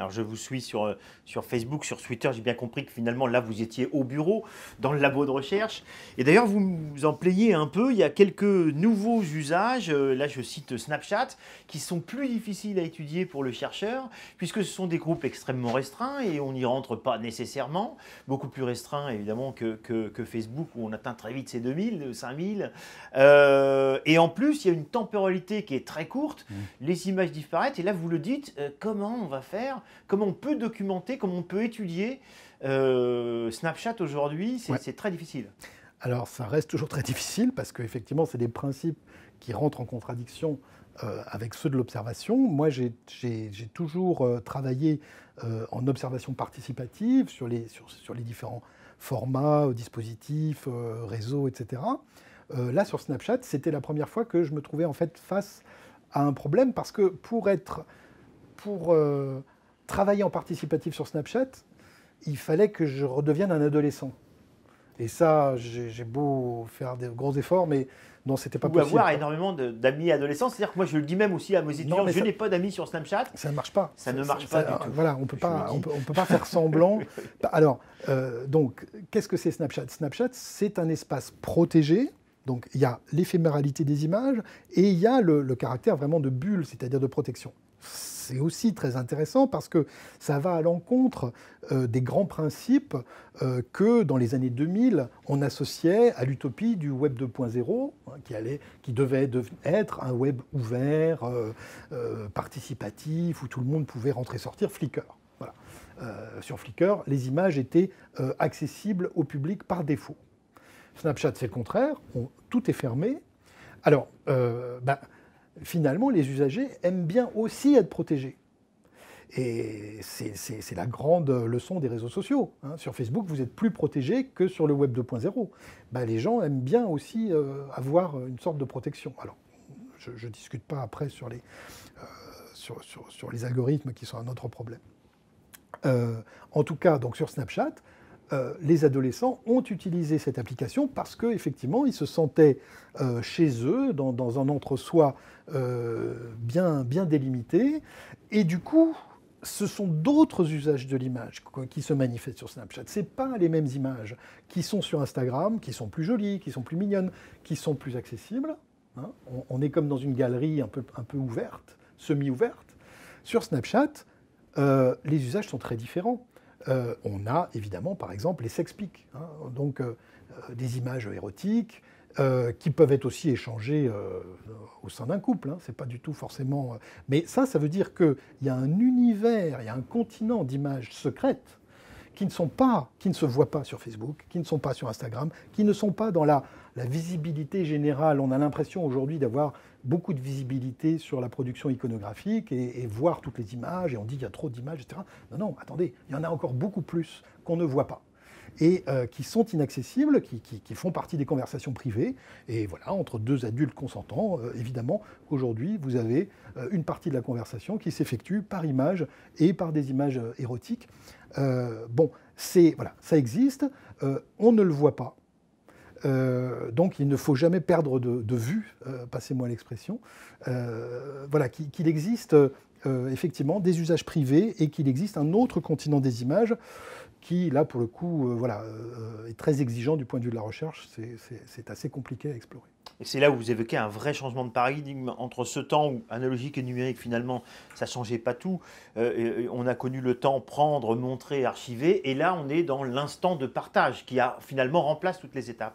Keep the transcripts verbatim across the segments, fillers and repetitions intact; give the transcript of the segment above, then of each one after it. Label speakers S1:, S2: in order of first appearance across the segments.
S1: Alors je vous suis sur, sur Facebook, sur Twitter, j'ai bien compris que finalement là vous étiez au bureau, dans le labo de recherche. Et d'ailleurs vous vous en plaignez un peu, il y a quelques nouveaux usages, euh, là je cite Snapchat, qui sont plus difficiles à étudier pour le chercheur, puisque ce sont des groupes extrêmement restreints et on n'y rentre pas nécessairement, beaucoup plus restreints évidemment que, que, que Facebook où on atteint très vite ces deux mille, cinq mille. Euh, et en plus il y a une temporalité qui est très courte, mmh. les images disparaissent et là vous le dites, euh, comment on va faire? Comment on peut documenter, comment on peut étudier euh, Snapchat aujourd'hui, c'est ouais. très difficile.
S2: Alors ça reste toujours très difficile parce qu'effectivement c'est des principes qui rentrent en contradiction euh, avec ceux de l'observation. Moi j'ai toujours euh, travaillé euh, en observation participative sur les, sur, sur les différents formats, euh, dispositifs, euh, réseaux, et cetera. Euh, là sur Snapchat, c'était la première fois que je me trouvais en fait face à un problème parce que pour être... Pour, euh, travailler en participatif sur Snapchat, il fallait que je redevienne un adolescent. Et ça, j'ai beau faire des gros efforts, mais non, c'était pas
S1: Ou
S2: possible.
S1: Ou avoir énormément d'amis adolescents. C'est-à-dire que moi, je le dis même aussi à mes étudiants, je n'ai pas d'amis sur Snapchat.
S2: Ça ne marche pas.
S1: Ça, ça ne marche ça, pas
S2: ça,
S1: du tout.
S2: Voilà, on peut pas, on peut, on peut pas faire semblant. Alors, euh, donc, qu'est-ce que c'est Snapchat? Snapchat, c'est un espace protégé. Donc, il y a l'éphéméralité des images et il y a le, le caractère vraiment de bulle, c'est-à-dire de protection. C'est aussi très intéressant parce que ça va à l'encontre euh, des grands principes euh, que dans les années deux mille, on associait à l'utopie du web deux point zéro, hein, qui, allait, qui devait être un web ouvert, euh, euh, participatif, où tout le monde pouvait rentrer-sortir, Flickr. Voilà. Euh, sur Flickr, les images étaient euh, accessibles au public par défaut. Snapchat, c'est le contraire, on, tout est fermé. Alors, euh, bah, finalement, les usagers aiment bien aussi être protégés. Et c'est la grande leçon des réseaux sociaux. Hein. Sur Facebook, vous êtes plus protégé que sur le web deux point zéro. Ben, les gens aiment bien aussi euh, avoir une sorte de protection. Alors, je ne discute pas après sur les, euh, sur, sur, sur les algorithmes qui sont un autre problème. Euh, en tout cas, donc sur Snapchat, Euh, les adolescents ont utilisé cette application parce qu'effectivement, ils se sentaient euh, chez eux, dans, dans un entre-soi euh, bien, bien délimité. Et du coup, ce sont d'autres usages de l'image qui se manifestent sur Snapchat. Ce ne sont pas les mêmes images qui sont sur Instagram, qui sont plus jolies, qui sont plus mignonnes, qui sont plus accessibles. Hein. On, on est comme dans une galerie un peu, un peu ouverte, semi-ouverte. Sur Snapchat, euh, les usages sont très différents. Euh, on a évidemment, par exemple, les sex pics, hein, donc euh, des images érotiques euh, qui peuvent être aussi échangées euh, au sein d'un couple. Hein, c'est pas du tout forcément. Euh... Mais ça, ça veut dire qu'il y a un univers, il y a un continent d'images secrètes qui ne sont pas, qui ne se voient pas sur Facebook, qui ne sont pas sur Instagram, qui ne sont pas dans la, la visibilité générale. On a l'impression aujourd'hui d'avoir beaucoup de visibilité sur la production iconographique et, et voir toutes les images, et on dit qu'il y a trop d'images, et cetera. Non, non, attendez, il y en a encore beaucoup plus qu'on ne voit pas, et euh, qui sont inaccessibles, qui, qui, qui font partie des conversations privées, et voilà, entre deux adultes consentants, euh, évidemment, aujourd'hui, vous avez euh, une partie de la conversation qui s'effectue par image et par des images euh, érotiques. Euh, bon, c'est, voilà, ça existe, euh, on ne le voit pas. Euh, donc il ne faut jamais perdre de, de vue, euh, passez-moi l'expression, euh, voilà, qu'il qu'il existe euh, effectivement des usages privés et qu'il existe un autre continent des images qui, là, pour le coup, euh, voilà, euh, est très exigeant du point de vue de la recherche. C'est assez compliqué à explorer.
S1: Et c'est là où vous évoquez un vrai changement de paradigme entre ce temps où analogique et numérique, finalement, ça ne changeait pas tout. Euh, on a connu le temps prendre, montrer, archiver, et là, on est dans l'instant de partage qui a finalement remplace toutes les étapes.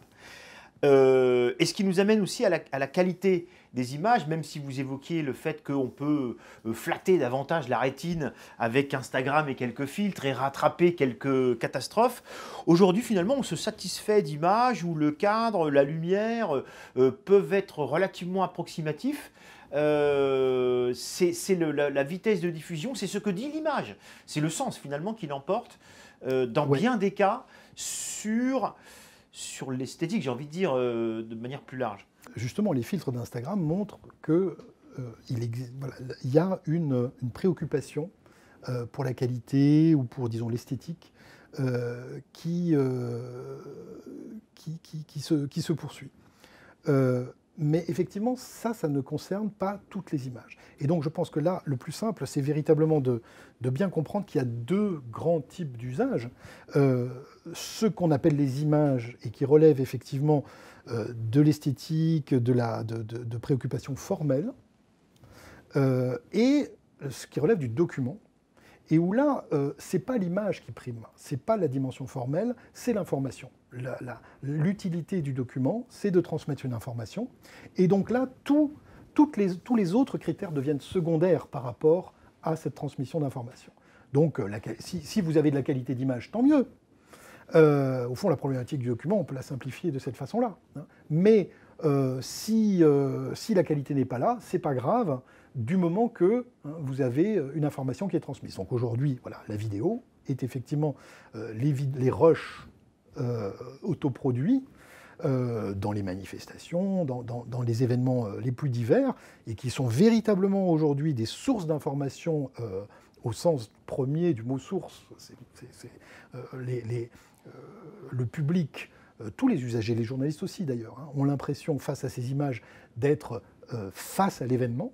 S1: Euh, et ce qui nous amène aussi à la, à la qualité des images, même si vous évoquiez le fait qu'on peut flatter davantage la rétine avec Instagram et quelques filtres et rattraper quelques catastrophes. Aujourd'hui, finalement, on se satisfait d'images où le cadre, la lumière euh, peuvent être relativement approximatifs. Euh, c'est la, la vitesse de diffusion, c'est ce que dit l'image. C'est le sens, finalement, qui l'emporte euh, dans oui. bien des cas sur... sur l'esthétique, j'ai envie de dire, euh, de manière plus large.
S2: Justement, les filtres d'Instagram montrent qu'il euh, voilà, y a une, une préoccupation euh, pour la qualité ou pour, disons, l'esthétique euh, qui, euh, qui, qui, qui, se, qui se poursuit. Euh, Mais effectivement, ça, ça ne concerne pas toutes les images. Et donc je pense que là, le plus simple, c'est véritablement de, de bien comprendre qu'il y a deux grands types d'usages. Euh, ceux qu'on appelle les images et qui relèvent effectivement euh, de l'esthétique, de, la, de, de, de préoccupations formelles, euh, et ce qui relève du document. Et où là, euh, ce n'est pas l'image qui prime, ce n'est pas la dimension formelle, c'est l'information. La, la, l'utilité du document, c'est de transmettre une information. Et donc là, tout, toutes les, tous les autres critères deviennent secondaires par rapport à cette transmission d'informations. Donc, la, si, si vous avez de la qualité d'image, tant mieux. Euh, au fond, la problématique du document, on peut la simplifier de cette façon-là. Hein. Mais euh, si, euh, si la qualité n'est pas là, c'est pas grave, du moment que hein, vous avez une information qui est transmise. Donc aujourd'hui, voilà, la vidéo est effectivement euh, les, les rushs Euh, autoproduits euh, dans les manifestations, dans, dans, dans les événements euh, les plus divers, et qui sont véritablement aujourd'hui des sources d'information euh, au sens premier du mot source. C'est, c'est, c'est, euh, les, les, euh, le public, euh, tous les usagers, les journalistes aussi d'ailleurs, hein, ont l'impression face à ces images d'être euh, face à l'événement,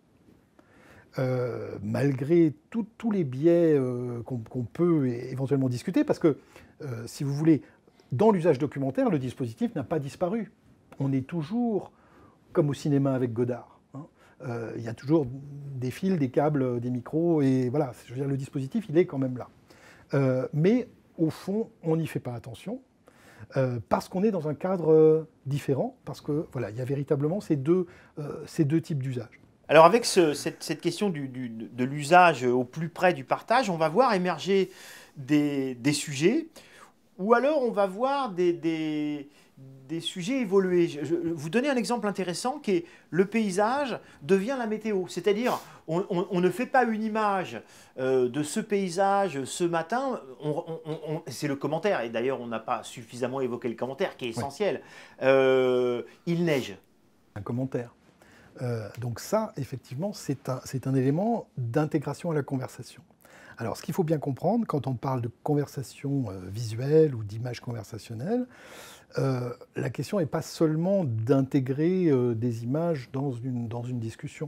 S2: Euh, malgré tous les biais euh, qu'on qu'on peut éventuellement discuter, parce que, euh, si vous voulez, dans l'usage documentaire, le dispositif n'a pas disparu. On est toujours comme au cinéma avec Godard. Hein. Euh, il y a toujours des fils, des câbles, des micros, et voilà, je veux dire, le dispositif, il est quand même là. Euh, mais, au fond, on n'y fait pas attention, euh, parce qu'on est dans un cadre différent, parce que, voilà, il y a véritablement ces deux, euh, ces deux types d'usage.
S1: Alors avec ce, cette, cette question du, du, de l'usage au plus près du partage, on va voir émerger des, des sujets, ou alors on va voir des, des, des sujets évoluer. Je, je vous donner un exemple intéressant qui est le paysage devient la météo. C'est-à-dire, on, on, on ne fait pas une image euh, de ce paysage ce matin, on, on, on, c'est le commentaire, et d'ailleurs on n'a pas suffisamment évoqué le commentaire qui est essentiel. Oui. Euh, il neige.
S2: Un commentaire. Euh, donc ça, effectivement, c'est un, c'est un élément d'intégration à la conversation. Alors, ce qu'il faut bien comprendre, quand on parle de conversation euh, visuelle ou d'image conversationnelle, euh, la question n'est pas seulement d'intégrer euh, des images dans une, dans une discussion.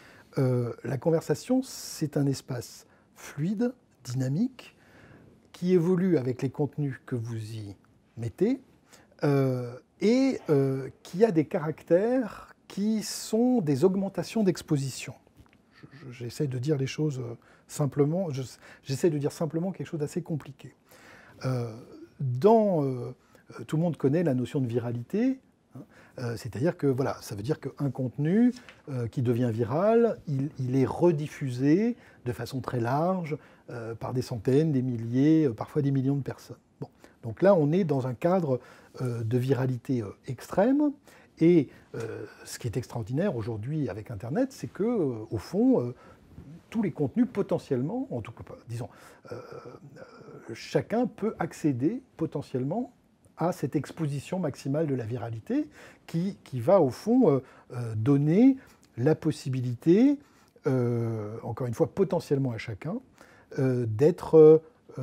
S2: Euh, la conversation, c'est un espace fluide, dynamique, qui évolue avec les contenus que vous y mettez, euh, et euh, qui a des caractères qui sont des augmentations d'exposition. J'essaie de dire les choses simplement, j'essaie de dire simplement quelque chose d'assez compliqué. Euh, dans, euh, tout le monde connaît la notion de viralité, hein, euh, c'est-à-dire que voilà, ça veut dire qu'un contenu euh, qui devient viral, il, il est rediffusé de façon très large euh, par des centaines, des milliers, euh, parfois des millions de personnes. Bon. Donc là, on est dans un cadre euh, de viralité euh, extrême. Et euh, ce qui est extraordinaire aujourd'hui avec Internet, c'est que, euh, au fond, euh, tous les contenus potentiellement, en tout cas, disons, euh, euh, chacun peut accéder potentiellement à cette exposition maximale de la viralité qui, qui va, au fond, euh, euh, donner la possibilité, euh, encore une fois, potentiellement à chacun, euh, d'être, euh,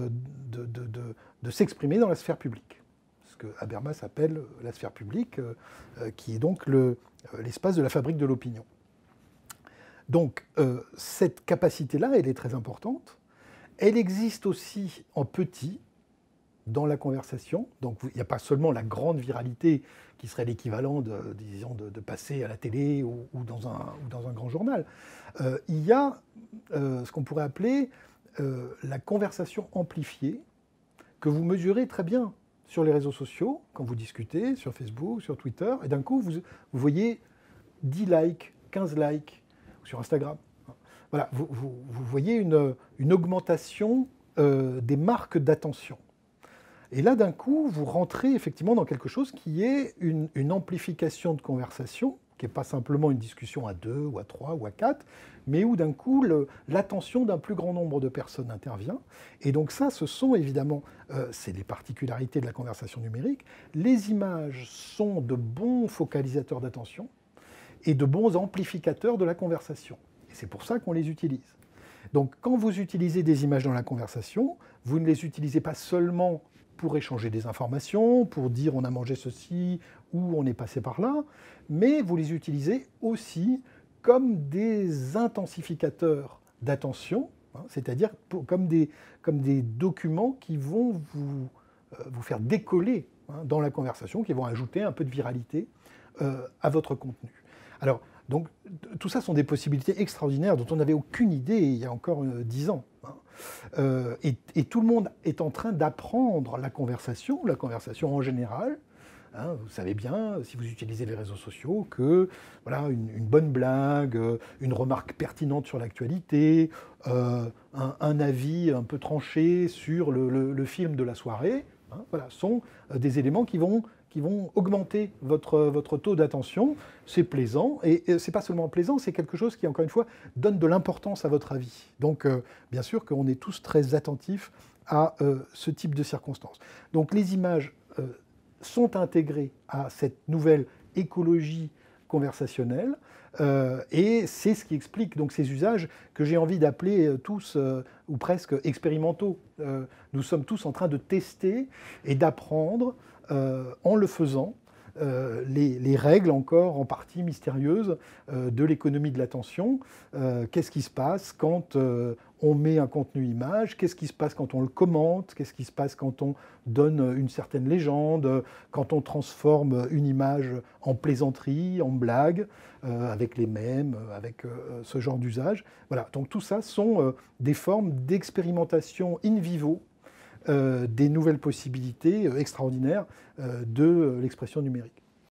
S2: de, de, de, de s'exprimer dans la sphère publique. Ce que Habermas appelle la sphère publique, euh, qui est donc le, euh, l'espace de la fabrique de l'opinion. Donc, euh, cette capacité-là, elle est très importante. Elle existe aussi en petit, dans la conversation. Donc, il n'y a pas seulement la grande viralité qui serait l'équivalent de, disons, de, de passer à la télé ou, ou, dans, un, ou dans un grand journal. Euh, il y a euh, ce qu'on pourrait appeler euh, la conversation amplifiée, que vous mesurez très bien sur les réseaux sociaux, quand vous discutez, sur Facebook, sur Twitter, et d'un coup, vous, vous voyez dix likes, quinze likes, sur Instagram. Voilà, vous, vous, vous voyez une, une augmentation euh, des marques d'attention. Et là, d'un coup, vous rentrez effectivement dans quelque chose qui est une, une amplification de conversation, qui n'est pas simplement une discussion à deux, ou à trois, ou à quatre, mais où d'un coup, le, l'attention d'un plus grand nombre de personnes intervient. Et donc ça, ce sont évidemment, euh, c'est les particularités de la conversation numérique. Les images sont de bons focalisateurs d'attention et de bons amplificateurs de la conversation. Et c'est pour ça qu'on les utilise. Donc quand vous utilisez des images dans la conversation, vous ne les utilisez pas seulement pour échanger des informations, pour dire on a mangé ceci ou on est passé par là, mais vous les utilisez aussi comme des intensificateurs d'attention, hein, c'est-à-dire pour- comme des, comme des documents qui vont vous, euh, vous faire décoller, hein, dans la conversation, qui vont ajouter un peu de viralité euh, à votre contenu. Alors, donc, tout ça sont des possibilités extraordinaires dont on n'avait aucune idée il y a encore euh, dix ans. Hein. Euh, et, et tout le monde est en train d'apprendre la conversation, la conversation en général. Hein, vous savez bien, si vous utilisez les réseaux sociaux, que voilà, une, une bonne blague, euh, une remarque pertinente sur l'actualité, euh, un, un avis un peu tranché sur le, le- le film de la soirée, hein, voilà, sont euh, des éléments qui vont, qui vont augmenter votre, votre taux d'attention. C'est plaisant, et, et c'est pas seulement plaisant, c'est quelque chose qui, encore une fois, donne de l'importance à votre avis. Donc, euh, bien sûr qu'on est tous très attentifs à euh, ce type de circonstances. Donc, les images euh, sont intégrés à cette nouvelle écologie conversationnelle, euh, et c'est ce qui explique donc ces usages que j'ai envie d'appeler euh, tous euh, ou presque expérimentaux. Euh, nous sommes tous en train de tester et d'apprendre euh, en le faisant euh, les, les règles encore en partie mystérieuses euh, de l'économie de l'attention. Euh, qu'est-ce qui se passe quand euh, on met un contenu image? Qu'est-ce qui se passe quand on le commente? Qu'est-ce qui se passe quand on donne une certaine légende? Quand on transforme une image en plaisanterie, en blague, euh, avec les mèmes, avec euh, ce genre d'usage? Voilà, donc tout ça sont euh, des formes d'expérimentation in vivo euh, des nouvelles possibilités euh, extraordinaires euh, de euh, l'expression numérique.